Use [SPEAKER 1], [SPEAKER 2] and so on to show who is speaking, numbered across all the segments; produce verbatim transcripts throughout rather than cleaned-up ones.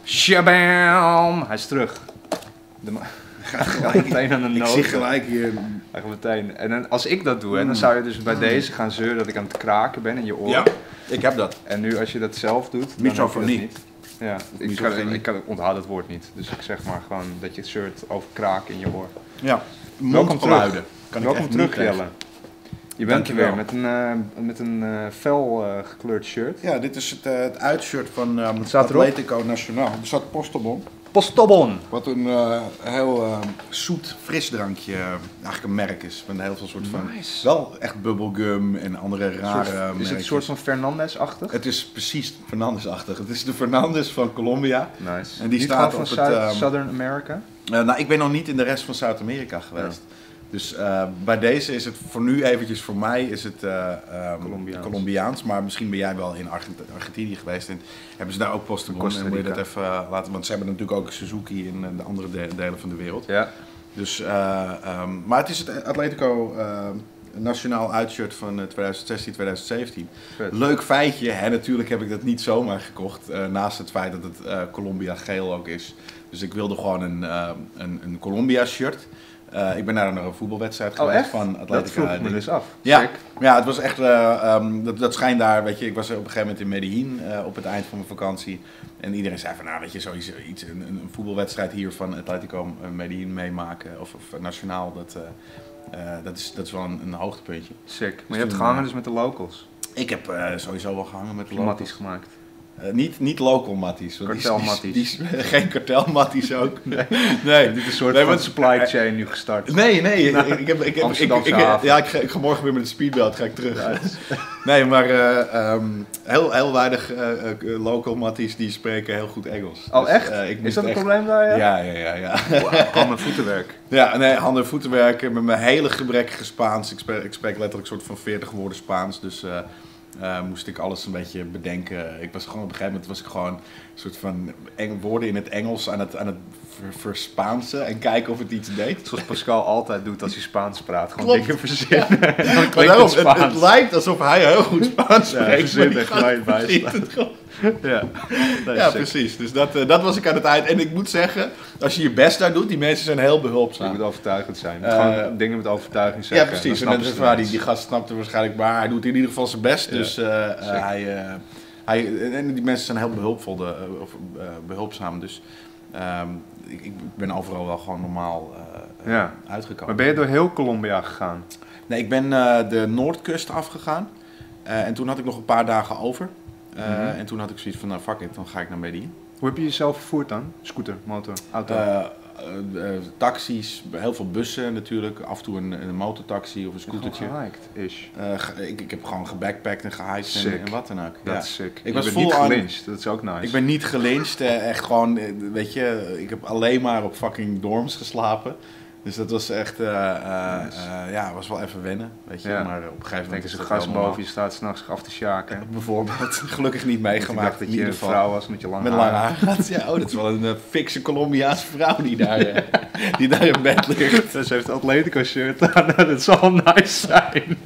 [SPEAKER 1] Shabam! Hij is terug. De
[SPEAKER 2] Gaat
[SPEAKER 1] gelijk meteen aan de
[SPEAKER 2] ik
[SPEAKER 1] noot.
[SPEAKER 2] zie gelijk hier.
[SPEAKER 1] Hij gaat meteen. En dan, als ik dat doe, hè, dan zou je dus bij deze gaan zeuren dat ik aan het kraken ben in je oor.
[SPEAKER 2] Ja, ik heb dat.
[SPEAKER 1] En nu als je dat zelf doet, dan
[SPEAKER 2] Misofonie.
[SPEAKER 1] heb je dat niet. Ja, ik, kan,
[SPEAKER 2] Misofonie.
[SPEAKER 1] ik kan, onthoud het woord niet. Dus ik zeg maar gewoon dat je zeurt over kraken in je oor.
[SPEAKER 2] Ja,
[SPEAKER 1] Welkom
[SPEAKER 2] mondgeluiden.
[SPEAKER 1] terug.
[SPEAKER 2] Kan ik
[SPEAKER 1] Welkom
[SPEAKER 2] echt
[SPEAKER 1] terug,
[SPEAKER 2] niet tegen.
[SPEAKER 1] Jelle. Je bent er
[SPEAKER 2] Dankjewel.
[SPEAKER 1] weer met een, uh, met een uh, fel uh, gekleurd shirt.
[SPEAKER 2] Ja, dit is het, uh, het uitshirt van um,
[SPEAKER 1] staat erop?
[SPEAKER 2] Atletico Nacional. Er staat Postobon.
[SPEAKER 1] Postobon!
[SPEAKER 2] Wat een uh, heel uh, zoet frisdrankje uh, eigenlijk een merk is. Met heel veel soort van...
[SPEAKER 1] Nice.
[SPEAKER 2] Wel echt bubblegum en andere rare
[SPEAKER 1] Soort-
[SPEAKER 2] merken.
[SPEAKER 1] is het een soort van Fernandez-achtig?
[SPEAKER 2] Het is precies Fernandes-achtig. Het is de Fernandes van Colombia.
[SPEAKER 1] Nice.
[SPEAKER 2] En die
[SPEAKER 1] Niet
[SPEAKER 2] staat
[SPEAKER 1] gewoon
[SPEAKER 2] op
[SPEAKER 1] van
[SPEAKER 2] het,
[SPEAKER 1] Zuid-
[SPEAKER 2] um,
[SPEAKER 1] Southern America?
[SPEAKER 2] Uh, nou, ik ben nog niet in de rest van Zuid-Amerika geweest. Dus uh, bij deze is het voor nu eventjes, voor mij is het uh, um,
[SPEAKER 1] Colombiaans.
[SPEAKER 2] Colombiaans. Maar misschien ben jij wel in Argent Argentinië geweest en hebben ze daar ook Postobon.
[SPEAKER 1] Costa
[SPEAKER 2] En moet je dat
[SPEAKER 1] Rica.
[SPEAKER 2] even uh, laten, want ze hebben natuurlijk ook Suzuki in uh, de andere de- delen van de wereld.
[SPEAKER 1] Ja.
[SPEAKER 2] Dus, uh, um, maar het is het Atletico uh, Nationaal uitshirt van uh, twintig zestien twintig zeventien.
[SPEAKER 1] Vet.
[SPEAKER 2] Leuk feitje, hè? Natuurlijk heb ik dat niet zomaar gekocht. Uh, naast het feit dat het uh, Colombia geel ook is. Dus ik wilde gewoon een, uh, een, een Colombia shirt. Uh, ik ben naar een voetbalwedstrijd
[SPEAKER 1] Oh,
[SPEAKER 2] geweest
[SPEAKER 1] echt?
[SPEAKER 2] van
[SPEAKER 1] Dat
[SPEAKER 2] Atletico.
[SPEAKER 1] vroeg ik me dus af.
[SPEAKER 2] Ja,
[SPEAKER 1] Sick.
[SPEAKER 2] ja, het was echt, uh, um, dat, dat schijnt daar, weet je, ik was op een gegeven moment in Medellin uh, op het eind van mijn vakantie. En iedereen zei van, nou weet je, zoiets, iets, een, een voetbalwedstrijd hier van Atletico Medellin meemaken, of, of nationaal, dat, uh, uh, dat, is, dat is wel een, een hoogtepuntje.
[SPEAKER 1] Sick. Maar je
[SPEAKER 2] toen,
[SPEAKER 1] hebt gehangen
[SPEAKER 2] uh,
[SPEAKER 1] dus met de locals.
[SPEAKER 2] Ik heb uh, sowieso wel gehangen met de locals.
[SPEAKER 1] Matties gemaakt.
[SPEAKER 2] Uh, niet, niet local matties. want die-
[SPEAKER 1] Kartelmatties.
[SPEAKER 2] die- die- Geen kartelmatties ook. Nee. nee.
[SPEAKER 1] Dit is een soort
[SPEAKER 2] Nee,
[SPEAKER 1] van
[SPEAKER 2] want-
[SPEAKER 1] supply chain nu gestart.
[SPEAKER 2] Nee, nee, ik, ik, heb, ik, heb, ik, ik,
[SPEAKER 1] Amsterdamse
[SPEAKER 2] ik-
[SPEAKER 1] haven.
[SPEAKER 2] ja, ik, ga, ik ga morgen weer met de speedboat ga ik terug.
[SPEAKER 1] Ja, het is-
[SPEAKER 2] Nee, maar uh, um, heel, heel weinig uh, uh, local matties die spreken heel goed Engels.
[SPEAKER 1] Oh
[SPEAKER 2] Dus,
[SPEAKER 1] echt?
[SPEAKER 2] uh, ik
[SPEAKER 1] Is
[SPEAKER 2] moest
[SPEAKER 1] dat een
[SPEAKER 2] echt-
[SPEAKER 1] probleem daar? Ja,
[SPEAKER 2] Ja, ja, ja. ja.
[SPEAKER 1] Wow, handen- en voetenwerk.
[SPEAKER 2] Ja, nee, handen- en voetenwerken met mijn hele gebrekkige Spaans. Ik spreek, ik spreek letterlijk een soort van veertig woorden Spaans, dus uh, uh, moest ik alles een beetje bedenken. Ik was gewoon op een gegeven moment was ik gewoon een soort van eng, woorden in het Engels aan het, aan het ver, verspaansen en kijken of het iets deed.
[SPEAKER 1] Zoals Pascal altijd doet als hij Spaans praat. Gewoon
[SPEAKER 2] Klopt.
[SPEAKER 1] dingen verzinnen. Dan
[SPEAKER 2] Maar
[SPEAKER 1] klinkt
[SPEAKER 2] daarom,
[SPEAKER 1] het
[SPEAKER 2] het, het
[SPEAKER 1] Spaans.
[SPEAKER 2] lijkt alsof hij heel goed Spaans
[SPEAKER 1] Ja, hij
[SPEAKER 2] spreekt.
[SPEAKER 1] verzint
[SPEAKER 2] maar
[SPEAKER 1] er
[SPEAKER 2] die
[SPEAKER 1] gelijk bij
[SPEAKER 2] gast
[SPEAKER 1] staan.
[SPEAKER 2] verzint het gewoon.
[SPEAKER 1] Ja, nee,
[SPEAKER 2] Ja,
[SPEAKER 1] sick.
[SPEAKER 2] precies. Dus dat, uh, dat was ik aan het eind. En ik moet zeggen, als je je best daar doet, die mensen zijn heel
[SPEAKER 1] Je
[SPEAKER 2] behulpzaam.
[SPEAKER 1] moet overtuigend zijn. Je moet
[SPEAKER 2] Uh,
[SPEAKER 1] gewoon dingen met overtuiging
[SPEAKER 2] Ja,
[SPEAKER 1] zeggen.
[SPEAKER 2] precies. En
[SPEAKER 1] Dan
[SPEAKER 2] dat is
[SPEAKER 1] snappen
[SPEAKER 2] waar,
[SPEAKER 1] ze
[SPEAKER 2] die,
[SPEAKER 1] het.
[SPEAKER 2] die gast snapte waarschijnlijk, maar hij doet in ieder geval zijn best.
[SPEAKER 1] Ja.
[SPEAKER 2] Dus uh, uh,
[SPEAKER 1] Zeker.
[SPEAKER 2] hij, uh, hij, en die mensen zijn heel behulpvol, de, uh, of, uh, behulpzaam. Dus um, ik, ik ben overal wel gewoon normaal uh,
[SPEAKER 1] Ja.
[SPEAKER 2] uitgekomen.
[SPEAKER 1] Maar ben je door heel Colombia gegaan?
[SPEAKER 2] Nee, ik ben uh, de Noordkust afgegaan. Uh, en toen had ik nog een paar dagen over. Uh,
[SPEAKER 1] Mhm.
[SPEAKER 2] En toen had ik zoiets van, nou fuck it, dan ga ik naar Medellin.
[SPEAKER 1] Hoe heb je jezelf vervoerd dan? Scooter, motor, auto?
[SPEAKER 2] Uh, uh, uh, taxis, heel veel bussen natuurlijk. Af en toe een, een motortaxi of een scootertje.
[SPEAKER 1] Gehiked, ish.
[SPEAKER 2] Uh, ge- ik, ik heb gewoon gebackpackt en gehiked en,
[SPEAKER 1] Sick.
[SPEAKER 2] en wat dan ook.
[SPEAKER 1] Dat
[SPEAKER 2] Ja.
[SPEAKER 1] is sick.
[SPEAKER 2] Ik
[SPEAKER 1] Je
[SPEAKER 2] was
[SPEAKER 1] bent
[SPEAKER 2] full
[SPEAKER 1] niet
[SPEAKER 2] on-
[SPEAKER 1] gelyncht, dat is ook nice.
[SPEAKER 2] Ik ben niet gelyncht, uh, echt gewoon, uh, weet je, ik heb alleen maar op fucking dorms geslapen. Dus dat was echt, uh, uh,
[SPEAKER 1] Nice.
[SPEAKER 2] uh, ja, was wel even wennen, weet je.
[SPEAKER 1] Ja.
[SPEAKER 2] Maar op een gegeven
[SPEAKER 1] Ik
[SPEAKER 2] moment
[SPEAKER 1] denk
[SPEAKER 2] is
[SPEAKER 1] eens een
[SPEAKER 2] dat
[SPEAKER 1] gast
[SPEAKER 2] wel normaal.
[SPEAKER 1] boven je staat s'nachts af te sjaken.
[SPEAKER 2] Bijvoorbeeld, gelukkig niet
[SPEAKER 1] Ik
[SPEAKER 2] meegemaakt.
[SPEAKER 1] dacht dat
[SPEAKER 2] in
[SPEAKER 1] je
[SPEAKER 2] ieder
[SPEAKER 1] een
[SPEAKER 2] geval.
[SPEAKER 1] vrouw was met je lange
[SPEAKER 2] Met
[SPEAKER 1] haar.
[SPEAKER 2] lange haar had. Ja, oh, dat is wel een uh, fikse Colombiaanse vrouw die daar, uh, die daar in bed ligt.
[SPEAKER 1] Ze heeft een Atletico shirt aan, dat zal nice zijn.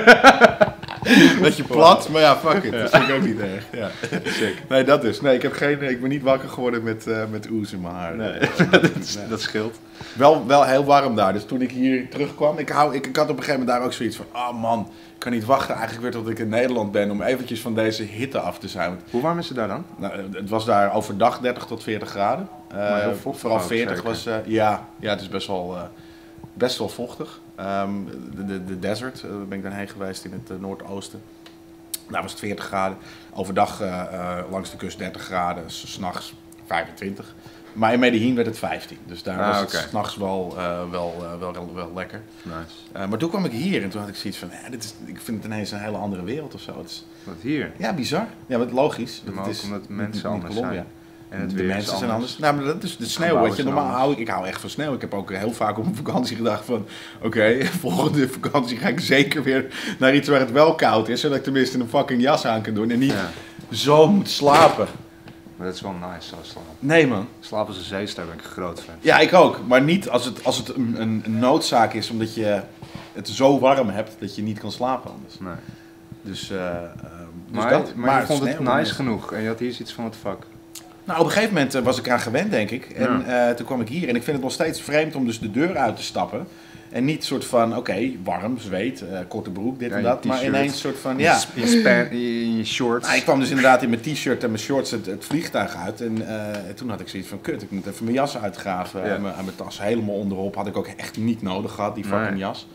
[SPEAKER 2] Beetje plat, maar ja, fuck it. Dat vind ik ook niet erg. Ja.
[SPEAKER 1] Sick.
[SPEAKER 2] Nee, dat is. Nee, ik, heb geen, ik ben niet wakker geworden met, uh, met oes in mijn haar.
[SPEAKER 1] Nee,
[SPEAKER 2] Uh,
[SPEAKER 1] dat, is-
[SPEAKER 2] nee.
[SPEAKER 1] dat scheelt.
[SPEAKER 2] Wel, wel heel warm daar. Dus toen ik hier terugkwam, ik, hou, ik, ik had op een gegeven moment daar ook zoiets van, oh man, ik kan niet wachten eigenlijk weer tot ik in Nederland ben om eventjes van deze hitte af te zijn.
[SPEAKER 1] Hoe warm is het daar dan?
[SPEAKER 2] Nou, het was daar overdag dertig tot veertig graden. Uh,
[SPEAKER 1] Maar heel vochtig
[SPEAKER 2] vooral
[SPEAKER 1] ook,
[SPEAKER 2] veertig
[SPEAKER 1] zeker.
[SPEAKER 2] was, uh, ja, ja, het is best wel, uh, best wel vochtig. Um, de, de, de desert, uh, daar ben ik dan heen geweest in het uh, noordoosten. Daar was het veertig graden. Overdag uh, uh, langs de kust dertig graden, s- 's nachts vijfentwintig. Maar in Medellin werd het vijftien, dus daar
[SPEAKER 1] Ah,
[SPEAKER 2] was
[SPEAKER 1] oké.
[SPEAKER 2] het 's nachts wel, uh, wel, uh, wel, wel, wel lekker.
[SPEAKER 1] Nice.
[SPEAKER 2] Uh, maar toen kwam ik hier en toen had ik zoiets van, eh, dit is, ik vind het ineens een hele andere wereld of zo. Het is,
[SPEAKER 1] Wat hier?
[SPEAKER 2] ja, bizar. Ja, wat logisch.
[SPEAKER 1] Maar
[SPEAKER 2] het
[SPEAKER 1] ook
[SPEAKER 2] is
[SPEAKER 1] omdat
[SPEAKER 2] niet-
[SPEAKER 1] mensen
[SPEAKER 2] niet
[SPEAKER 1] anders
[SPEAKER 2] Colombia.
[SPEAKER 1] zijn. En het
[SPEAKER 2] de
[SPEAKER 1] weer
[SPEAKER 2] mensen
[SPEAKER 1] is
[SPEAKER 2] zijn anders. Nou, maar dat is de sneeuw.
[SPEAKER 1] gebouwen
[SPEAKER 2] Weet je,
[SPEAKER 1] zijn
[SPEAKER 2] normaal
[SPEAKER 1] anders.
[SPEAKER 2] hou ik, ik hou echt van sneeuw. Ik heb ook heel vaak op mijn vakantie gedacht van, oké, okay, volgende vakantie ga ik zeker weer naar iets waar het wel koud is, zodat ik tenminste een fucking jas aan kan doen en niet
[SPEAKER 1] Ja.
[SPEAKER 2] zo moet slapen.
[SPEAKER 1] Maar dat is wel nice, zo slapen.
[SPEAKER 2] Nee man.
[SPEAKER 1] Slapen als een zeester ben ik een groot fan.
[SPEAKER 2] Ja, ik ook. Maar niet als het, als het een, een, een noodzaak is, omdat je het zo warm hebt dat je niet kan slapen anders.
[SPEAKER 1] Nee.
[SPEAKER 2] Dus, uh, uh, dus
[SPEAKER 1] Maar,
[SPEAKER 2] dat.
[SPEAKER 1] maar, je vond het
[SPEAKER 2] sneeuw,
[SPEAKER 1] nice
[SPEAKER 2] nee.
[SPEAKER 1] genoeg en je had hier zoiets van, what the fuck.
[SPEAKER 2] Nou, op een gegeven moment uh, was ik eraan gewend, denk ik. En
[SPEAKER 1] Ja.
[SPEAKER 2] uh, toen kwam ik hier en ik vind het nog steeds vreemd om dus de deur uit te stappen. En niet soort van, oké, okay, warm, zweet, uh, korte broek, dit
[SPEAKER 1] Ja,
[SPEAKER 2] en
[SPEAKER 1] je
[SPEAKER 2] dat. Maar
[SPEAKER 1] t-shirt.
[SPEAKER 2] ineens soort van,
[SPEAKER 1] In
[SPEAKER 2] ja.
[SPEAKER 1] je sp- In je, span- in je shorts.
[SPEAKER 2] Nou, ik kwam dus inderdaad in mijn t-shirt en mijn shorts het, het vliegtuig uit. En uh, toen had ik zoiets van, kut, ik moet even mijn jas uitgraven.
[SPEAKER 1] Ja.
[SPEAKER 2] En, mijn, en mijn tas helemaal onderop. Had ik ook echt niet nodig gehad, die fucking
[SPEAKER 1] Nee.
[SPEAKER 2] jas.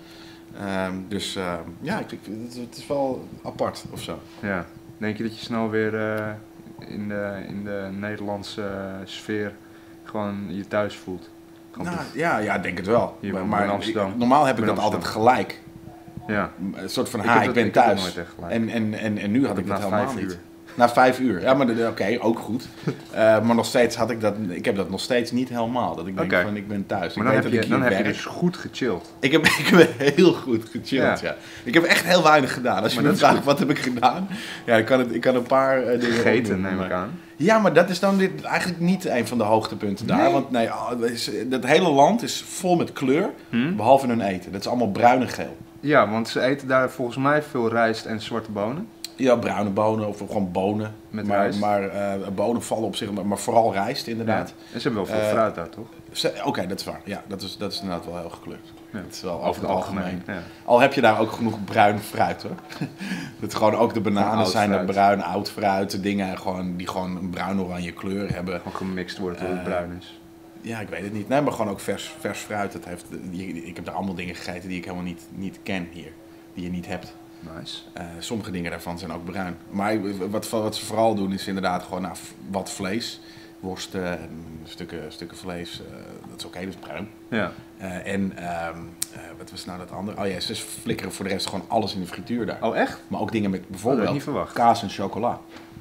[SPEAKER 2] Um, dus uh, ja, ik, ik, het, het is wel apart of zo.
[SPEAKER 1] Ja. Denk je dat je snel weer uh, in, de, in de Nederlandse uh, sfeer gewoon je thuis voelt? Gewoon
[SPEAKER 2] Nou, ja, ja, ik denk het wel.
[SPEAKER 1] Hier
[SPEAKER 2] maar
[SPEAKER 1] in
[SPEAKER 2] maar
[SPEAKER 1] Amsterdam.
[SPEAKER 2] ik, normaal heb ik
[SPEAKER 1] In
[SPEAKER 2] dat altijd
[SPEAKER 1] Amsterdam.
[SPEAKER 2] gelijk.
[SPEAKER 1] Ja.
[SPEAKER 2] Een soort van,
[SPEAKER 1] Ik
[SPEAKER 2] ha,
[SPEAKER 1] heb
[SPEAKER 2] ik,
[SPEAKER 1] dat-
[SPEAKER 2] ben
[SPEAKER 1] ik heb dat
[SPEAKER 2] thuis.
[SPEAKER 1] nooit echt gelijk.
[SPEAKER 2] En, en, en, en nu had ik
[SPEAKER 1] Na
[SPEAKER 2] dat helemaal
[SPEAKER 1] vijf
[SPEAKER 2] niet.
[SPEAKER 1] uur.
[SPEAKER 2] Na vijf uur. Ja, maar oké, okay, ook goed. Uh, maar nog steeds had ik dat, ik heb dat nog steeds niet helemaal. Dat ik denk
[SPEAKER 1] Okay.
[SPEAKER 2] van, ik ben thuis.
[SPEAKER 1] Maar
[SPEAKER 2] ik
[SPEAKER 1] dan
[SPEAKER 2] weet
[SPEAKER 1] heb,
[SPEAKER 2] dat
[SPEAKER 1] je,
[SPEAKER 2] ik
[SPEAKER 1] dan
[SPEAKER 2] hier
[SPEAKER 1] heb je
[SPEAKER 2] werk.
[SPEAKER 1] dus goed gechilled.
[SPEAKER 2] Ik heb, ik heb heel goed gechilled, ja.
[SPEAKER 1] Ja.
[SPEAKER 2] Ik heb echt heel weinig gedaan. Als je
[SPEAKER 1] Maar
[SPEAKER 2] me
[SPEAKER 1] dat is
[SPEAKER 2] vraagt, wat heb ik gedaan? Ja, ik kan, het, ik kan een paar uh, dingen
[SPEAKER 1] Gegeten,
[SPEAKER 2] opnoemen,
[SPEAKER 1] neem
[SPEAKER 2] maar-
[SPEAKER 1] ik aan.
[SPEAKER 2] Ja, maar dat is dan weer eigenlijk niet een van de hoogtepunten daar.
[SPEAKER 1] Nee.
[SPEAKER 2] Want nee, oh, dat, is, dat hele land is vol met kleur,
[SPEAKER 1] Hm?
[SPEAKER 2] behalve hun eten. Dat is allemaal bruin en geel.
[SPEAKER 1] Ja, want ze eten daar volgens mij veel rijst en zwarte bonen.
[SPEAKER 2] Ja, bruine bonen of gewoon bonen.
[SPEAKER 1] Met
[SPEAKER 2] maar
[SPEAKER 1] rijst.
[SPEAKER 2] maar uh, bonen vallen op zich, maar, maar vooral rijst inderdaad.
[SPEAKER 1] Ja. En ze hebben wel veel
[SPEAKER 2] Eh,
[SPEAKER 1] fruit daar, toch?
[SPEAKER 2] Ze- Oké, okay, dat is waar. Ja, dat is, dat is inderdaad wel heel gekleurd.
[SPEAKER 1] Ja.
[SPEAKER 2] Dat is wel
[SPEAKER 1] Over het algemeen. Ja.
[SPEAKER 2] Al heb je daar ook genoeg bruin fruit hoor. Dat gewoon ook de bananen
[SPEAKER 1] Gewoon oud
[SPEAKER 2] zijn er
[SPEAKER 1] fruit.
[SPEAKER 2] bruin, oud fruit, de dingen gewoon, die gewoon een bruin-oranje kleur hebben.
[SPEAKER 1] Gewoon gemixt wordt tot het
[SPEAKER 2] Eh,
[SPEAKER 1] bruin is.
[SPEAKER 2] Ja, ik weet het niet. Nee, maar gewoon ook vers, vers fruit. Dat heeft, ik heb daar allemaal dingen gegeten die ik helemaal niet, niet ken hier. Die je niet hebt.
[SPEAKER 1] Nice.
[SPEAKER 2] Uh, sommige dingen daarvan zijn ook bruin. Maar wat, wat ze vooral doen is inderdaad gewoon nou, wat vlees. Worsten, en stukken, stukken vlees. Uh, dat is oké, okay, dus bruin.
[SPEAKER 1] Ja.
[SPEAKER 2] Uh, en um, uh, wat was nou dat andere? Oh ja, ze flikkeren voor de rest gewoon alles in de frituur daar.
[SPEAKER 1] Oh, echt?
[SPEAKER 2] Maar ook dingen met
[SPEAKER 1] Dat had ik
[SPEAKER 2] bijvoorbeeld
[SPEAKER 1] niet verwacht.
[SPEAKER 2] kaas en chocola.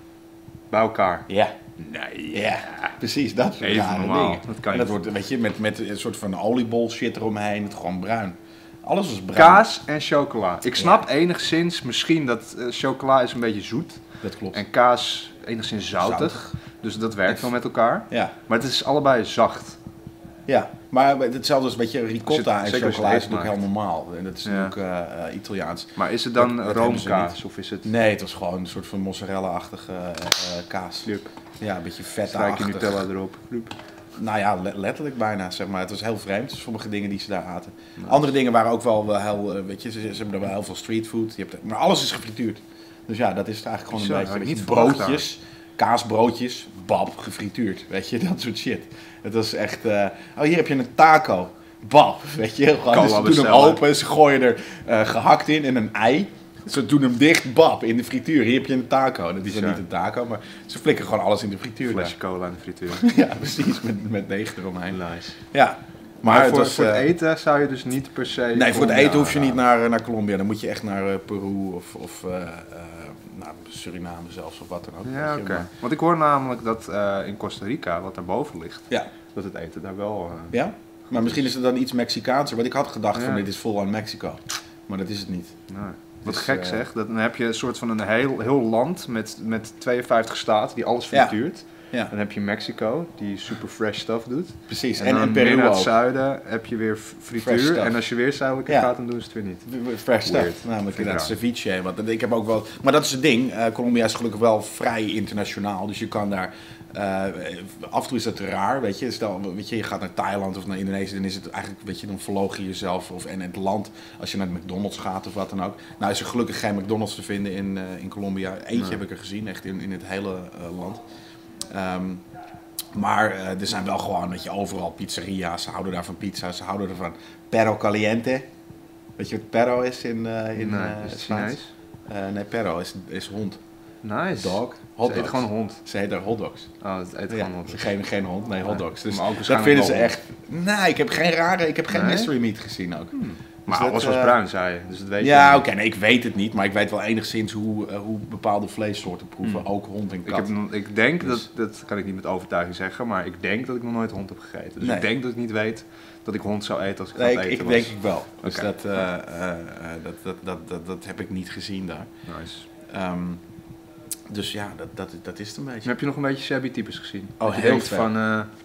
[SPEAKER 1] Bij elkaar.
[SPEAKER 2] Ja.
[SPEAKER 1] Nee.
[SPEAKER 2] Ja, precies. Dat soort
[SPEAKER 1] Even
[SPEAKER 2] rare
[SPEAKER 1] normaal.
[SPEAKER 2] dingen.
[SPEAKER 1] Dat kan
[SPEAKER 2] en dat
[SPEAKER 1] niet.
[SPEAKER 2] wordt, weet je, met, met een soort van oliebol shit eromheen. Het gewoon bruin. Alles was bruin.
[SPEAKER 1] Kaas en chocola. Ik snap enigszins misschien dat uh, chocola is een beetje zoet.
[SPEAKER 2] Dat klopt.
[SPEAKER 1] En kaas enigszins zoutig.
[SPEAKER 2] Zoutig.
[SPEAKER 1] Dus dat werkt wel met elkaar.
[SPEAKER 2] Ja.
[SPEAKER 1] Maar het is allebei zacht.
[SPEAKER 2] Ja, maar hetzelfde als weet je, ricotta
[SPEAKER 1] Als je-
[SPEAKER 2] en
[SPEAKER 1] zeker als je
[SPEAKER 2] chocola
[SPEAKER 1] het
[SPEAKER 2] is natuurlijk
[SPEAKER 1] maakt.
[SPEAKER 2] heel normaal. En dat is
[SPEAKER 1] Ja.
[SPEAKER 2] natuurlijk uh, uh, Italiaans.
[SPEAKER 1] Maar is het dan
[SPEAKER 2] Dat- dat hebben ze
[SPEAKER 1] roomkaas of is het
[SPEAKER 2] Nee, het was gewoon een soort van mozzarella-achtige uh, uh, kaas.
[SPEAKER 1] Flup?
[SPEAKER 2] Ja, een beetje
[SPEAKER 1] Strijkje
[SPEAKER 2] feta-achtig.
[SPEAKER 1] Nutella erop. Flup.
[SPEAKER 2] Nou ja, le- letterlijk bijna, zeg maar. Het was heel vreemd, sommige dingen die ze daar aten. Andere dingen waren ook wel, wel heel, uh, weet je, ze, ze hebben er wel heel veel streetfood. Je hebt, maar alles is gefrituurd. Dus ja, dat is het eigenlijk gewoon
[SPEAKER 1] Bizar,
[SPEAKER 2] een
[SPEAKER 1] had
[SPEAKER 2] beetje,
[SPEAKER 1] ik
[SPEAKER 2] weet
[SPEAKER 1] niet
[SPEAKER 2] je,
[SPEAKER 1] verwacht
[SPEAKER 2] broodjes, kaasbroodjes, bab, gefrituurd. Weet je, dat soort shit. Het was echt, uh, oh hier heb je een taco, bab, weet je. Gewoon,
[SPEAKER 1] Cola
[SPEAKER 2] dus ze doen hem
[SPEAKER 1] bestellen.
[SPEAKER 2] open, ze gooien er uh, gehakt in en een ei. Ze doen hem dicht, bab, in de frituur. Hier heb je een taco. Dat is dan
[SPEAKER 1] Ja.
[SPEAKER 2] niet een taco, maar ze flikken gewoon alles in de frituur.
[SPEAKER 1] Een
[SPEAKER 2] daar.
[SPEAKER 1] flesje cola in de frituur.
[SPEAKER 2] Ja, precies, met, met deeg eromheen.
[SPEAKER 1] Nice.
[SPEAKER 2] Ja,
[SPEAKER 1] Maar,
[SPEAKER 2] maar, het
[SPEAKER 1] voor,
[SPEAKER 2] was,
[SPEAKER 1] voor het
[SPEAKER 2] eh,
[SPEAKER 1] eten zou je dus niet per se...
[SPEAKER 2] Nee, voor het
[SPEAKER 1] Colombia
[SPEAKER 2] eten hoef je niet
[SPEAKER 1] aanraden.
[SPEAKER 2] naar, naar Colombia. Dan moet je echt naar uh, Peru of, of uh, uh, nou, Suriname zelfs of wat dan ook.
[SPEAKER 1] Ja,
[SPEAKER 2] weet
[SPEAKER 1] oké.
[SPEAKER 2] je, maar-
[SPEAKER 1] Want ik hoor namelijk dat uh, in Costa Rica, wat daarboven ligt,
[SPEAKER 2] Ja.
[SPEAKER 1] dat het eten daar wel... Uh,
[SPEAKER 2] Ja? Maar misschien is het dan iets Mexicaanser. Want ik had gedacht
[SPEAKER 1] Ja.
[SPEAKER 2] van dit is vol aan Mexico. Maar dat is het niet.
[SPEAKER 1] nee. Wat
[SPEAKER 2] Dus,
[SPEAKER 1] gek
[SPEAKER 2] eh,
[SPEAKER 1] zeg, dat, dan heb je een soort van een heel, heel land met, met tweeënvijftig staten die alles
[SPEAKER 2] Ja.
[SPEAKER 1] frituurt.
[SPEAKER 2] Ja,
[SPEAKER 1] Dan heb je Mexico, die super fresh stuff doet.
[SPEAKER 2] precies.
[SPEAKER 1] En,
[SPEAKER 2] En,
[SPEAKER 1] dan
[SPEAKER 2] en
[SPEAKER 1] meer
[SPEAKER 2] Peru
[SPEAKER 1] naar het
[SPEAKER 2] ook.
[SPEAKER 1] zuiden heb je weer f-
[SPEAKER 2] Fresh
[SPEAKER 1] frituur.
[SPEAKER 2] stuff.
[SPEAKER 1] En als je weer zuidelijker
[SPEAKER 2] Ja.
[SPEAKER 1] gaat, dan doen ze het weer niet.
[SPEAKER 2] Fresh stuff.
[SPEAKER 1] Weird.
[SPEAKER 2] Namelijk
[SPEAKER 1] Vind ik
[SPEAKER 2] inderdaad
[SPEAKER 1] raar.
[SPEAKER 2] ceviche. Want ik heb ook wel... Maar dat is het ding. Uh, Colombia is gelukkig wel vrij internationaal. Dus je kan daar... Uh, af en toe is dat raar, weet je. Stel, weet je, je gaat naar Thailand of naar Indonesië, dan is het eigenlijk, weet je, dan verloog je jezelf. Of, en het land, als je naar het McDonald's gaat of wat dan ook. Nou is er gelukkig geen McDonald's te vinden in, uh, in Colombia. Eentje
[SPEAKER 1] Nee.
[SPEAKER 2] heb ik er gezien, echt in, in het hele uh, land. Um, maar uh, er zijn wel gewoon, weet je, overal pizzeria's. Ze houden daar van pizza, ze houden ervan perro caliente. Weet je wat perro is in, uh, in
[SPEAKER 1] nee,
[SPEAKER 2] uh,
[SPEAKER 1] is het
[SPEAKER 2] Spaans?
[SPEAKER 1] Chinees?
[SPEAKER 2] Uh, nee, perro is, is hond.
[SPEAKER 1] Nice.
[SPEAKER 2] Dog.
[SPEAKER 1] Ze
[SPEAKER 2] Hot
[SPEAKER 1] eten
[SPEAKER 2] dogs.
[SPEAKER 1] gewoon hond.
[SPEAKER 2] Ze heet daar hotdogs.
[SPEAKER 1] Oh, het eten
[SPEAKER 2] Ja,
[SPEAKER 1] gewoon hond.
[SPEAKER 2] geen, geen hond, nee,
[SPEAKER 1] Nee.
[SPEAKER 2] hotdogs. Dus
[SPEAKER 1] Maar ook
[SPEAKER 2] dat
[SPEAKER 1] waarschijnlijk
[SPEAKER 2] vinden ze
[SPEAKER 1] wel
[SPEAKER 2] echt... Nee, ik heb geen rare... Ik heb geen
[SPEAKER 1] Nee?
[SPEAKER 2] mystery meat gezien ook.
[SPEAKER 1] Hmm.
[SPEAKER 2] Dus
[SPEAKER 1] Maar
[SPEAKER 2] dat,
[SPEAKER 1] alles was
[SPEAKER 2] uh,
[SPEAKER 1] bruin, zei je. Dus dat weet
[SPEAKER 2] Ja,
[SPEAKER 1] je
[SPEAKER 2] oké,
[SPEAKER 1] niet.
[SPEAKER 2] nee, ik weet het niet. Maar ik weet wel enigszins hoe, uh, hoe bepaalde vleessoorten proeven.
[SPEAKER 1] Hmm.
[SPEAKER 2] Ook hond en
[SPEAKER 1] Ik,
[SPEAKER 2] kat.
[SPEAKER 1] heb, nog- ik denk,
[SPEAKER 2] Dus-
[SPEAKER 1] dat, dat kan ik niet met overtuiging zeggen, maar ik denk dat ik nog nooit hond heb gegeten. Dus
[SPEAKER 2] Nee.
[SPEAKER 1] ik denk dat ik niet weet dat ik hond zou eten als ik
[SPEAKER 2] Nee,
[SPEAKER 1] aan
[SPEAKER 2] ik,
[SPEAKER 1] het eten
[SPEAKER 2] ik
[SPEAKER 1] was.
[SPEAKER 2] denk ik wel. Dus
[SPEAKER 1] Oké.
[SPEAKER 2] dat, uh, uh, uh, dat, dat, dat, dat, dat heb ik niet gezien daar.
[SPEAKER 1] Nice.
[SPEAKER 2] Um, dus ja, dat, dat, dat is het een beetje.
[SPEAKER 1] Heb je nog een beetje shabby types gezien?
[SPEAKER 2] Oh,
[SPEAKER 1] Dat je
[SPEAKER 2] heel
[SPEAKER 1] denkt
[SPEAKER 2] veel.
[SPEAKER 1] van, eh,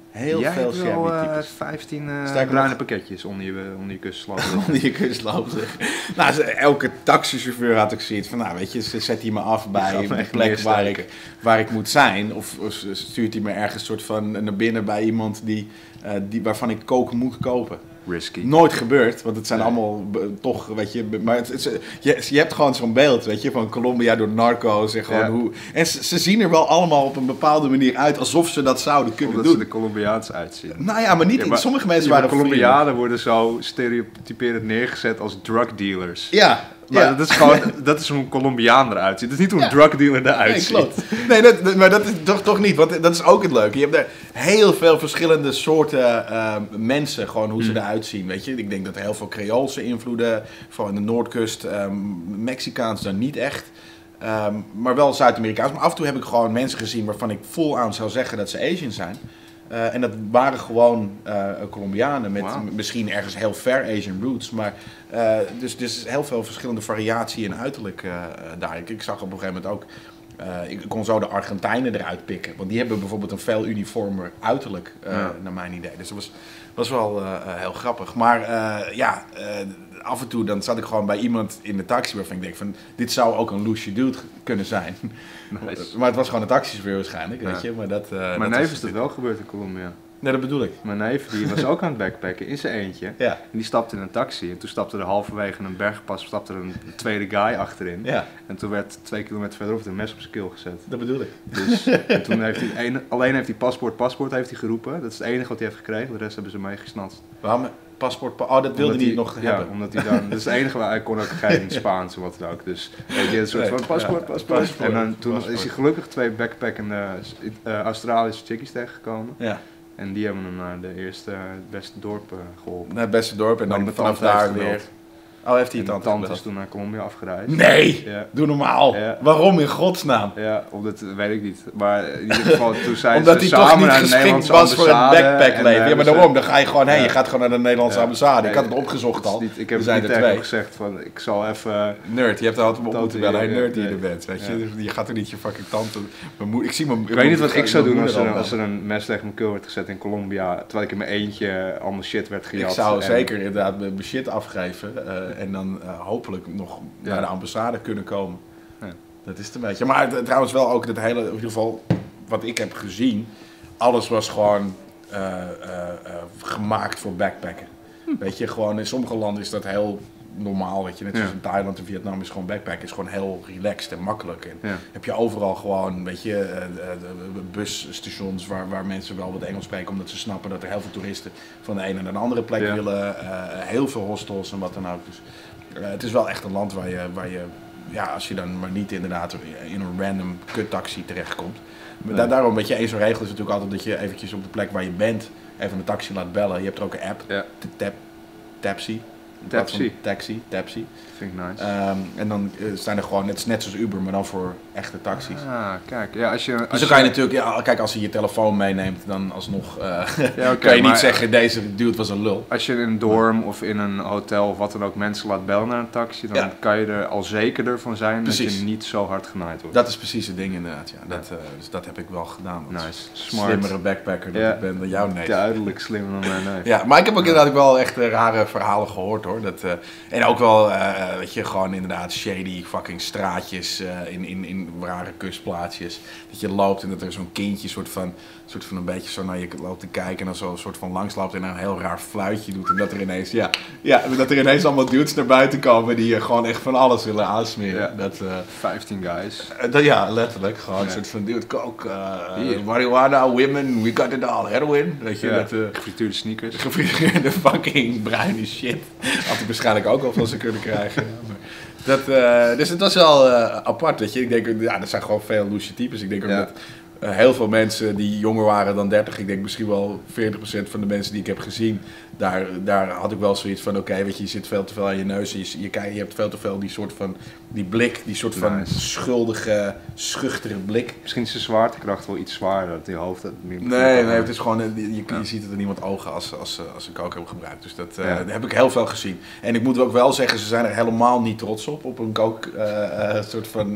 [SPEAKER 2] Heel
[SPEAKER 1] Jij
[SPEAKER 2] veel
[SPEAKER 1] hebt wel
[SPEAKER 2] shabby
[SPEAKER 1] uh,
[SPEAKER 2] types.
[SPEAKER 1] vijftien uh,
[SPEAKER 2] Sterker
[SPEAKER 1] bruine
[SPEAKER 2] nog-
[SPEAKER 1] pakketjes onder je, onder je kussensloop.
[SPEAKER 2] Onder je kunstloop zeg. Nou, ze- elke taxichauffeur had ik zoiets van, nou weet je, ze zet hij me af
[SPEAKER 1] gaat
[SPEAKER 2] bij
[SPEAKER 1] me
[SPEAKER 2] de
[SPEAKER 1] echt
[SPEAKER 2] plek waar ik,
[SPEAKER 1] neersteken.
[SPEAKER 2] waar ik moet zijn. Of, of stuurt hij me ergens soort van naar binnen bij iemand die, uh, die, waarvan ik koken moet kopen.
[SPEAKER 1] Risky.
[SPEAKER 2] Nooit gebeurd, want het zijn
[SPEAKER 1] Nee.
[SPEAKER 2] allemaal b- toch, weet je, b- maar het, het- je, je hebt gewoon zo'n beeld, weet je, van Colombia door narco's en gewoon
[SPEAKER 1] Ja.
[SPEAKER 2] hoe... En ze, ze zien er wel allemaal op een bepaalde manier uit alsof ze dat zouden kunnen
[SPEAKER 1] Omdat ze
[SPEAKER 2] doen.
[SPEAKER 1] er Colombiaans uitzien.
[SPEAKER 2] Nou ja, maar niet,
[SPEAKER 1] Ja, maar-
[SPEAKER 2] sommige mensen
[SPEAKER 1] Ja, maar
[SPEAKER 2] waren vriendelijk.
[SPEAKER 1] Colombianen worden zo stereotyperend neergezet als drug dealers.
[SPEAKER 2] Ja,
[SPEAKER 1] Maar
[SPEAKER 2] ja.
[SPEAKER 1] dat is gewoon, dat is hoe een Colombiaan eruit ziet. Dat is niet hoe een
[SPEAKER 2] Ja.
[SPEAKER 1] drug dealer eruit
[SPEAKER 2] Nee,
[SPEAKER 1] ziet.
[SPEAKER 2] klopt. Nee, dat, dat- maar dat is toch, toch niet, want dat is ook het leuke. Je hebt er heel veel verschillende soorten eh, mensen, gewoon hoe ze
[SPEAKER 1] Mm.
[SPEAKER 2] eruit zien, weet je. Ik denk dat er heel veel Creoolse invloeden, van de Noordkust, um, Mexicaans dan niet echt. Ehm, maar wel Zuid-Amerikaans. Maar af en toe heb ik gewoon mensen gezien waarvan ik full aan zou zeggen dat ze Asian zijn. Uh, en dat waren gewoon uh, Colombianen met
[SPEAKER 1] Wow.
[SPEAKER 2] m- misschien ergens heel ver Asian roots. Maar uh, dus, dus heel veel verschillende variatie in uiterlijk uh, daar. Ik, ik zag op een gegeven moment ook... Uh, ik kon zo de Argentijnen eruit pikken. Want die hebben bijvoorbeeld een veel uniformer uiterlijk, uh,
[SPEAKER 1] Ja.
[SPEAKER 2] naar mijn idee. Dus dat was, was wel uh, uh, heel grappig. Maar uh, ja, uh, af en toe dan zat ik gewoon bij iemand in de taxi waarvan ik denk van... Dit zou ook een loesje dude kunnen zijn.
[SPEAKER 1] Nice.
[SPEAKER 2] Maar het was gewoon een taxichauffeur waarschijnlijk, weet
[SPEAKER 1] Ja.
[SPEAKER 2] je. Maar dat, uh,
[SPEAKER 1] Mijn
[SPEAKER 2] dat
[SPEAKER 1] neef
[SPEAKER 2] was-
[SPEAKER 1] is dat wel gebeurd in Colombia.
[SPEAKER 2] Nee, dat bedoel ik.
[SPEAKER 1] Mijn neef die was ook aan het backpacken in zijn eentje.
[SPEAKER 2] Ja.
[SPEAKER 1] En die stapte in een taxi. En toen stapte er halverwege een bergpas stapte er een tweede guy achterin.
[SPEAKER 2] Ja,
[SPEAKER 1] En toen werd twee kilometer verderop een mes op zijn keel gezet.
[SPEAKER 2] dat bedoel ik.
[SPEAKER 1] Dus, en toen heeft hij, ene, alleen heeft hij paspoort, paspoort heeft hij geroepen. Dat is het enige wat hij heeft gekregen. De rest hebben ze meegesnatst.
[SPEAKER 2] Waarom? Paspoort, pa- oh, dat wilde
[SPEAKER 1] Omdat
[SPEAKER 2] hij nog
[SPEAKER 1] ja,
[SPEAKER 2] hebben.
[SPEAKER 1] omdat hij dan, dat is het enige waar hij kon ook geen Spaans of wat dan ook. Dus weet je, een soort
[SPEAKER 2] Nee,
[SPEAKER 1] van paspoort,
[SPEAKER 2] ja,
[SPEAKER 1] paspoort.
[SPEAKER 2] paspoort,
[SPEAKER 1] En dan, toen
[SPEAKER 2] paspoort.
[SPEAKER 1] is hij gelukkig twee backpackende uh, Australische chickies tegengekomen.
[SPEAKER 2] Ja,
[SPEAKER 1] En die hebben hem naar de eerste, het beste dorp uh, geholpen.
[SPEAKER 2] naar het beste dorp en
[SPEAKER 1] Maar
[SPEAKER 2] dan
[SPEAKER 1] die
[SPEAKER 2] vanaf
[SPEAKER 1] tante heeft
[SPEAKER 2] daar weer...
[SPEAKER 1] gebeld.
[SPEAKER 2] Oh, heeft hij
[SPEAKER 1] En
[SPEAKER 2] het
[SPEAKER 1] de
[SPEAKER 2] tante
[SPEAKER 1] tante is
[SPEAKER 2] gebeld?
[SPEAKER 1] toen naar Colombia afgereisd.
[SPEAKER 2] Nee!
[SPEAKER 1] Ja.
[SPEAKER 2] Doe normaal.
[SPEAKER 1] Ja.
[SPEAKER 2] Waarom in godsnaam?
[SPEAKER 1] Ja, omdat, weet ik niet. Maar in ieder geval, toen zijn
[SPEAKER 2] Omdat
[SPEAKER 1] ze
[SPEAKER 2] hij toch
[SPEAKER 1] samen
[SPEAKER 2] niet
[SPEAKER 1] naar de
[SPEAKER 2] geschikt
[SPEAKER 1] Nederlandse
[SPEAKER 2] was voor het
[SPEAKER 1] ambassade
[SPEAKER 2] backpackleven.
[SPEAKER 1] en,
[SPEAKER 2] Ja,
[SPEAKER 1] eh,
[SPEAKER 2] maar
[SPEAKER 1] ze-
[SPEAKER 2] daarom, dan ga je gewoon heen.
[SPEAKER 1] Ja.
[SPEAKER 2] Je gaat gewoon naar de Nederlandse
[SPEAKER 1] Ja.
[SPEAKER 2] ambassade. Ik
[SPEAKER 1] Nee,
[SPEAKER 2] had het opgezocht
[SPEAKER 1] het is
[SPEAKER 2] al.
[SPEAKER 1] niet- ik
[SPEAKER 2] Er
[SPEAKER 1] heb
[SPEAKER 2] zijn
[SPEAKER 1] niet
[SPEAKER 2] er
[SPEAKER 1] tegen hem
[SPEAKER 2] twee.
[SPEAKER 1] gezegd van, ik zal even...
[SPEAKER 2] Nerd, je hebt er altijd op
[SPEAKER 1] Tante
[SPEAKER 2] moeten bellen. Hey,
[SPEAKER 1] hier,
[SPEAKER 2] nerd die je
[SPEAKER 1] ja.
[SPEAKER 2] er bent, weet je.
[SPEAKER 1] Ja.
[SPEAKER 2] Dus je gaat er niet je fucking tante... Mijn moeder, ik zie mijn...
[SPEAKER 1] Ik weet niet wat ik zou doen als er,
[SPEAKER 2] mijn
[SPEAKER 1] als
[SPEAKER 2] moeder
[SPEAKER 1] er een mes tegen mijn keel werd gezet in Colombia, terwijl ik in mijn eentje allemaal shit werd
[SPEAKER 2] al
[SPEAKER 1] gejat.
[SPEAKER 2] belde. Ik zou
[SPEAKER 1] en-
[SPEAKER 2] zeker inderdaad mijn mijn shit afgeven. uh, en dan uh, hopelijk nog
[SPEAKER 1] Ja.
[SPEAKER 2] naar de ambassade kunnen komen.
[SPEAKER 1] Ja.
[SPEAKER 2] Dat is het een beetje. Maar het- trouwens wel ook dat hele... In ieder geval, wat ik heb gezien... Alles was gewoon uh, uh, uh, gemaakt voor backpacken.
[SPEAKER 1] Hm.
[SPEAKER 2] Weet je, gewoon in sommige landen is dat heel normaal. Weet je, net zoals
[SPEAKER 1] Ja.
[SPEAKER 2] in Thailand en Vietnam is gewoon backpacken. Is gewoon heel relaxed en makkelijk. En
[SPEAKER 1] Ja.
[SPEAKER 2] heb je overal gewoon, weet je, uh, uh, de busstations waar, waar mensen wel wat Engels spreken. Omdat ze snappen dat er heel veel toeristen van de ene naar de andere plek
[SPEAKER 1] Ja.
[SPEAKER 2] willen. Uh, heel veel hostels en wat dan ook. Dus uh, het is wel echt een land waar je... Waar je ja, als je dan maar niet inderdaad in een random kuttaxi terechtkomt. Maar da-
[SPEAKER 1] Nee.
[SPEAKER 2] daarom, weet je, één zo'n regel is natuurlijk altijd dat je eventjes op de plek waar je bent, even een taxi laat bellen. Je hebt er ook een app,
[SPEAKER 1] Ja,
[SPEAKER 2] Tap, Tapsi. In plaats van
[SPEAKER 1] Tapsi.
[SPEAKER 2] Taxi, Tapsi.
[SPEAKER 1] vind ik nice.
[SPEAKER 2] Ehm, en dan uh, zijn er gewoon, net, net zoals Uber, maar dan voor echte taxis.
[SPEAKER 1] Ah, kijk. Ja, als je... Als
[SPEAKER 2] Dus dan kan je natuurlijk, ja, kijk, als je je telefoon meeneemt, dan alsnog uh,
[SPEAKER 1] Ja, oké,
[SPEAKER 2] kan je niet
[SPEAKER 1] maar-
[SPEAKER 2] zeggen, deze dude was een lul.
[SPEAKER 1] Als je in een dorm of in een hotel of wat dan ook mensen laat bellen naar een taxi, dan
[SPEAKER 2] Ja.
[SPEAKER 1] kan je er al zekerder van zijn dat
[SPEAKER 2] Precies.
[SPEAKER 1] je niet zo hard genaaid wordt.
[SPEAKER 2] Dat is precies het ding inderdaad, ja. Dat, uh, dus dat heb ik wel gedaan. Dat is
[SPEAKER 1] Nice. Smart.
[SPEAKER 2] Slimmere backpacker dan
[SPEAKER 1] Ja.
[SPEAKER 2] ik ben dan jouw neef.
[SPEAKER 1] Duidelijk slimmer dan mijn neef.
[SPEAKER 2] Ja, maar ik heb ook inderdaad ook wel echt uh, rare verhalen gehoord hoor. Dat, uh, en ook wel, uh, weet je, gewoon inderdaad shady fucking straatjes uh, in, in, in rare kustplaatsjes. Dat je loopt en dat er zo'n kindje soort van, soort van een beetje zo naar je loopt te kijken en dan zo een soort van langs loopt en een heel raar fluitje doet. En dat er ineens, ja, ja, dat er ineens allemaal dudes naar buiten komen die je gewoon echt van alles willen aansmeren.
[SPEAKER 1] Ja.
[SPEAKER 2] Dat, uh,
[SPEAKER 1] vijftien guys.
[SPEAKER 2] uh, dat, ja, letterlijk. Gewoon
[SPEAKER 1] Ja.
[SPEAKER 2] een soort van dude, coke, uh,
[SPEAKER 1] Hier.
[SPEAKER 2] marijuana, women, we got it all, heroin. Weet je,
[SPEAKER 1] Ja.
[SPEAKER 2] dat... Uh,
[SPEAKER 1] Gefrituurde sneakers.
[SPEAKER 2] gefrituurde fucking bruine shit. Had ik waarschijnlijk ook al van ze kunnen krijgen. Ja, maar dat, uh, dus het was wel uh, apart, weet je. Ik denk, ja, dat zijn gewoon veel loesje types. Ik denk ook
[SPEAKER 1] Ja.
[SPEAKER 2] dat uh, heel veel mensen die jonger waren dan dertig, ik denk misschien wel veertig procent van de mensen die ik heb gezien, daar, daar had ik wel zoiets van, oké, okay, weet je, je zit veel te veel aan je neus. Je, je, je hebt veel te veel die soort van, die blik, die soort van
[SPEAKER 1] Nice.
[SPEAKER 2] schuldige, schuchtere blik.
[SPEAKER 1] Misschien is de zwaartekracht wel iets zwaarder, dat die hoofd het meer
[SPEAKER 2] Nee, nee, het is gewoon, je, je,
[SPEAKER 1] Ja.
[SPEAKER 2] je ziet het in iemands ogen als, als, als ik coke heb gebruikt. Dus dat, uh,
[SPEAKER 1] Ja.
[SPEAKER 2] dat heb ik heel veel gezien. En ik moet ook wel zeggen, ze zijn er helemaal niet trots op, op een coke uh, uh, soort van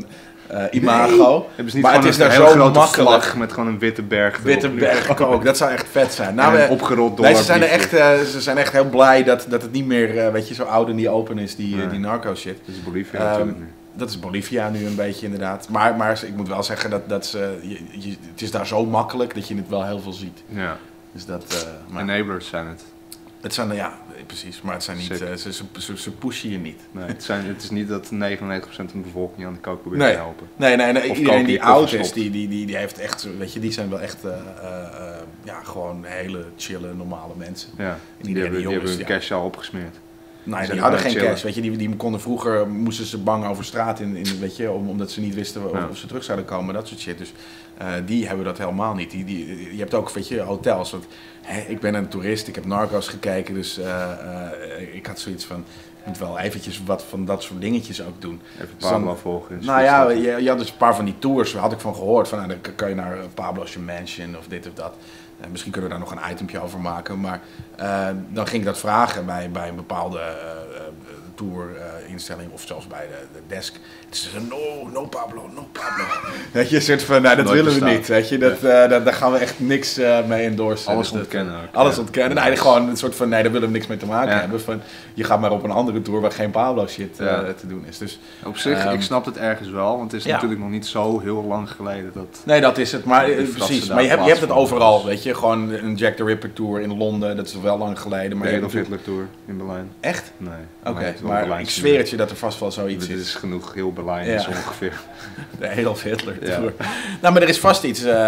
[SPEAKER 2] uh, imago.
[SPEAKER 1] Nee. Hebben ze niet
[SPEAKER 2] maar
[SPEAKER 1] gewoon
[SPEAKER 2] het is
[SPEAKER 1] een
[SPEAKER 2] daar
[SPEAKER 1] heel
[SPEAKER 2] zo
[SPEAKER 1] grote
[SPEAKER 2] makkelijk.
[SPEAKER 1] vlag met gewoon een witte berg.
[SPEAKER 2] Witte berg ook, dat zou echt vet zijn. Nou,
[SPEAKER 1] en een
[SPEAKER 2] we,
[SPEAKER 1] opgerold
[SPEAKER 2] nee, ze, zijn er
[SPEAKER 1] dollarbriefje.
[SPEAKER 2] echt, uh, ze zijn echt heel blij dat, dat het niet meer uh, weet je, zo oud en niet open is, die,
[SPEAKER 1] Nee.
[SPEAKER 2] die narco shit.
[SPEAKER 1] Dat is Bolivia
[SPEAKER 2] Um,
[SPEAKER 1] natuurlijk nu.
[SPEAKER 2] Dat is Bolivia nu een beetje inderdaad. Maar, maar ik moet wel zeggen dat, dat ze, je, je, het is daar zo makkelijk dat je het wel heel veel ziet.
[SPEAKER 1] Ja.
[SPEAKER 2] Dus dat, uh, maar,
[SPEAKER 1] Enablers zijn het.
[SPEAKER 2] het zijn, ja, precies, maar het zijn niet,
[SPEAKER 1] Sick.
[SPEAKER 2] uh, ze, ze, ze, ze pushen je niet.
[SPEAKER 1] Nee, het, zijn, het is niet dat negenennegentig procent van de bevolking aan de kook probeert
[SPEAKER 2] Nee.
[SPEAKER 1] te helpen.
[SPEAKER 2] Nee, nee, nee
[SPEAKER 1] Of
[SPEAKER 2] iedereen
[SPEAKER 1] koken
[SPEAKER 2] die
[SPEAKER 1] je koffer
[SPEAKER 2] oud is,
[SPEAKER 1] stopt.
[SPEAKER 2] die, die, die, die heeft echt, weet je, die zijn wel echt, uh, uh, uh, ja, gewoon hele chille, normale mensen.
[SPEAKER 1] Ja,
[SPEAKER 2] En
[SPEAKER 1] die,
[SPEAKER 2] iedereen,
[SPEAKER 1] hebben,
[SPEAKER 2] die
[SPEAKER 1] die hebben
[SPEAKER 2] jongens,
[SPEAKER 1] hun
[SPEAKER 2] ja.
[SPEAKER 1] cash al opgesmeerd.
[SPEAKER 2] Nee,
[SPEAKER 1] zijn
[SPEAKER 2] die
[SPEAKER 1] ook
[SPEAKER 2] hadden
[SPEAKER 1] aan het
[SPEAKER 2] geen
[SPEAKER 1] chillen.
[SPEAKER 2] cash, weet je, die, die konden vroeger, moesten ze bang over straat in, in weet je, om, omdat ze niet wisten of,
[SPEAKER 1] Ja.
[SPEAKER 2] of ze terug zouden komen, dat soort shit. Dus uh, die hebben dat helemaal niet. Die, die, je hebt ook, weet je, hotels, want hè, ik ben een toerist, ik heb Narcos gekeken, dus uh, uh, ik had zoiets van, ik moet wel eventjes wat van dat soort dingetjes ook doen.
[SPEAKER 1] Even
[SPEAKER 2] Dus dan-
[SPEAKER 1] Pablo volgen.
[SPEAKER 2] Nou ja, je, je had dus een paar van die tours, had ik van gehoord, van nou, dan kan je naar Pablo's Mansion of dit of dat. Uh, misschien kunnen we daar nog een itempje over maken, maar uh, dan ging ik dat vragen bij, bij een bepaalde uh, uh, tourinstelling of zelfs bij de, de desk. Het is no, no Pablo, no Pablo. Weet je, een soort van, nou dat
[SPEAKER 1] Nooit
[SPEAKER 2] willen we
[SPEAKER 1] bestaan.
[SPEAKER 2] niet, weet je, dat, uh, daar, daar gaan we echt niks uh, mee endorsen.
[SPEAKER 1] Alles
[SPEAKER 2] Dus dat,
[SPEAKER 1] ontkennen ook.
[SPEAKER 2] Alles
[SPEAKER 1] Ja.
[SPEAKER 2] ontkennen, nee, gewoon een soort van, nee, daar willen we niks mee te maken
[SPEAKER 1] Ja.
[SPEAKER 2] hebben. Van, je gaat maar op een andere tour waar geen Pablo shit uh,
[SPEAKER 1] Ja.
[SPEAKER 2] te doen is. Dus
[SPEAKER 1] Op zich,
[SPEAKER 2] Um,
[SPEAKER 1] ik snap het ergens wel, want het is
[SPEAKER 2] ja.
[SPEAKER 1] natuurlijk nog niet zo heel lang geleden dat...
[SPEAKER 2] Nee, dat is het. Maar
[SPEAKER 1] Die
[SPEAKER 2] eh,
[SPEAKER 1] fratsen
[SPEAKER 2] precies.
[SPEAKER 1] daar
[SPEAKER 2] Maar je hebt, je hebt het
[SPEAKER 1] plaatsvonden.
[SPEAKER 2] overal, weet je. Gewoon een Jack the Ripper tour in Londen, dat is wel lang geleden. Maar
[SPEAKER 1] de
[SPEAKER 2] je
[SPEAKER 1] Adolf
[SPEAKER 2] hebt
[SPEAKER 1] Hitler Tour in Berlijn.
[SPEAKER 2] echt?
[SPEAKER 1] Nee.
[SPEAKER 2] Oké,
[SPEAKER 1] Nee, het is wel
[SPEAKER 2] maar
[SPEAKER 1] Berlijn
[SPEAKER 2] ik
[SPEAKER 1] niet
[SPEAKER 2] zweer
[SPEAKER 1] meer.
[SPEAKER 2] het je dat er vast wel zoiets
[SPEAKER 1] Dit
[SPEAKER 2] is.
[SPEAKER 1] is genoeg, heel Berlijn
[SPEAKER 2] Ja.
[SPEAKER 1] is ongeveer.
[SPEAKER 2] De Adolf Hitler
[SPEAKER 1] Ja.
[SPEAKER 2] tour. Nou, maar er is vast iets. eh,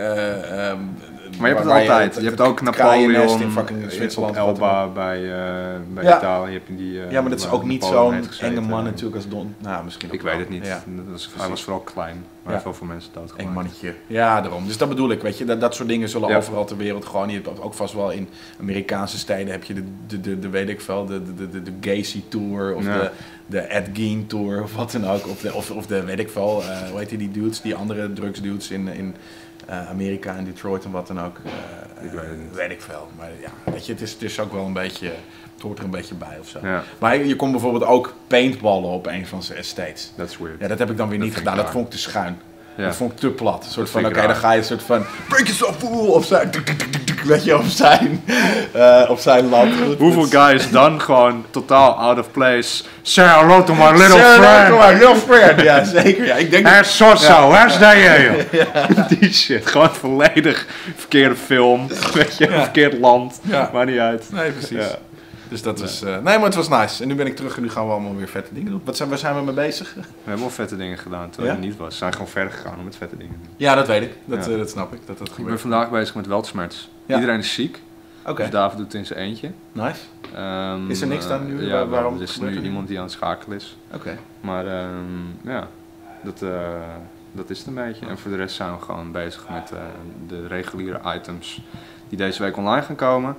[SPEAKER 2] eh, eh,
[SPEAKER 1] Maar je hebt
[SPEAKER 2] waar-
[SPEAKER 1] het
[SPEAKER 2] waar
[SPEAKER 1] altijd. Je, hebt
[SPEAKER 2] het
[SPEAKER 1] ook
[SPEAKER 2] kraaiennest
[SPEAKER 1] Napoleon
[SPEAKER 2] in fucking Zwitserland.
[SPEAKER 1] op
[SPEAKER 2] wat dan ook.
[SPEAKER 1] Elba bij, uh, bij
[SPEAKER 2] Ja.
[SPEAKER 1] Italië. Heb je die, uh,
[SPEAKER 2] Ja, maar dat is
[SPEAKER 1] waar
[SPEAKER 2] ook niet
[SPEAKER 1] Napoleon
[SPEAKER 2] zo'n
[SPEAKER 1] heeft gezeten.
[SPEAKER 2] enge man natuurlijk als Don. Nou, misschien ook
[SPEAKER 1] Ik
[SPEAKER 2] wel.
[SPEAKER 1] weet het niet.
[SPEAKER 2] Ja.
[SPEAKER 1] Dat was, hij
[SPEAKER 2] Precies.
[SPEAKER 1] was vooral klein. Maar
[SPEAKER 2] Ja.
[SPEAKER 1] hij heeft wel veel mensen doodgemaakt.
[SPEAKER 2] Eng mannetje. Ja, daarom. Dus dat bedoel ik, weet je. Dat, dat soort dingen zullen
[SPEAKER 1] Ja.
[SPEAKER 2] overal ter wereld gewoon. Je hebt ook vast wel in Amerikaanse steden heb je de, de, de, de weet ik veel, de, de, de, de Gacy Tour of
[SPEAKER 1] Ja.
[SPEAKER 2] de, de Ed Gein Tour of wat dan ook. Of de, of, of de weet ik veel, uh, hoe heet die, die dudes, die andere drugs dudes in, in uh, Amerika en Detroit en wat dan ook. Uh,
[SPEAKER 1] Ik weet het niet.
[SPEAKER 2] Weet ik veel. Maar ja, weet je, het is, het is ook wel een beetje, het hoort er een beetje bij of zo.
[SPEAKER 1] Ja,
[SPEAKER 2] Maar je kon bijvoorbeeld ook paintballen op een van zijn estates.
[SPEAKER 1] that's weird.
[SPEAKER 2] Ja, dat heb ik dan weer
[SPEAKER 1] Dat
[SPEAKER 2] niet
[SPEAKER 1] vind ik
[SPEAKER 2] gedaan. Dat
[SPEAKER 1] raar.
[SPEAKER 2] vond ik te schuin.
[SPEAKER 1] Ja.
[SPEAKER 2] Dat vond ik te plat. Een soort van,
[SPEAKER 1] vind
[SPEAKER 2] oké,
[SPEAKER 1] ik
[SPEAKER 2] dan
[SPEAKER 1] raar.
[SPEAKER 2] ga je een soort van... Break yourself fool! Op zijn... Weet je, op zijn... Uh, op zijn landgoed.
[SPEAKER 1] Hoeveel guys dan gewoon totaal out of place. Say hello to my little
[SPEAKER 2] Say hello
[SPEAKER 1] friend.
[SPEAKER 2] to my little friend. Ja, zeker. Ja, ik denk...
[SPEAKER 1] Hij soort zo, waar sta je? Die shit, gewoon volledig verkeerde film. Weet je,
[SPEAKER 2] Ja.
[SPEAKER 1] verkeerd land.
[SPEAKER 2] Ja.
[SPEAKER 1] Maakt niet uit.
[SPEAKER 2] Nee, precies.
[SPEAKER 1] Ja.
[SPEAKER 2] Dus dat is... Uh, nee, maar het was nice. En nu ben ik terug en nu gaan we allemaal weer vette dingen doen. Wat zijn, waar zijn we mee bezig?
[SPEAKER 1] We hebben wel vette dingen gedaan terwijl
[SPEAKER 2] Ja?
[SPEAKER 1] je niet was. We zijn gewoon verder gegaan om met vette dingen te doen.
[SPEAKER 2] Ja, dat weet ik. Dat,
[SPEAKER 1] Ja.
[SPEAKER 2] uh, dat snap ik. Dat dat
[SPEAKER 1] Ik ben
[SPEAKER 2] gebeurt.
[SPEAKER 1] vandaag bezig met weltsmerts.
[SPEAKER 2] Ja.
[SPEAKER 1] Iedereen is ziek,
[SPEAKER 2] Oké,
[SPEAKER 1] dus David doet het in zijn eentje.
[SPEAKER 2] nice.
[SPEAKER 1] Ehm,
[SPEAKER 2] Is er niks dan nu?
[SPEAKER 1] eh,
[SPEAKER 2] Waar-
[SPEAKER 1] Ja,
[SPEAKER 2] waarom
[SPEAKER 1] er is
[SPEAKER 2] gebeurt
[SPEAKER 1] nu
[SPEAKER 2] er
[SPEAKER 1] iemand die aan het schakelen is.
[SPEAKER 2] Oké.
[SPEAKER 1] Maar ehm, ja, dat, eh, dat is het een beetje. En voor de rest zijn we gewoon bezig met eh, de reguliere items die deze week online gaan komen.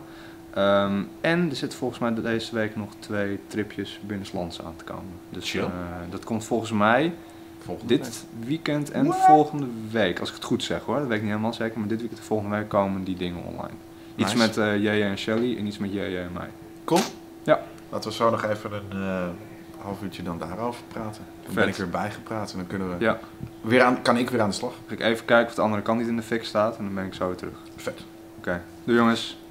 [SPEAKER 1] Um, en er zitten volgens mij deze week nog twee tripjes binnenlands aan te komen. Dus
[SPEAKER 2] Chill.
[SPEAKER 1] uh, dat komt volgens mij
[SPEAKER 2] Volgende week.
[SPEAKER 1] dit weekend en
[SPEAKER 2] What?
[SPEAKER 1] volgende week. Als ik het goed zeg hoor, dat weet ik niet helemaal zeker. Maar dit weekend en volgende week komen die dingen online. Iets
[SPEAKER 2] Nice.
[SPEAKER 1] met uh, J J en Shelly en iets met J J en mij.
[SPEAKER 2] Cool.
[SPEAKER 1] Ja.
[SPEAKER 2] Laten we zo nog even een uh, half uurtje dan daarover praten. Dan ben
[SPEAKER 1] Vet.
[SPEAKER 2] ik weer bijgepraat en dan kunnen we
[SPEAKER 1] Ja,
[SPEAKER 2] weer aan, kan ik weer aan de slag.
[SPEAKER 1] ga ik even kijken of de andere kant niet in de fik staat en dan ben ik zo weer terug.
[SPEAKER 2] Vet.
[SPEAKER 1] Oké, doei jongens.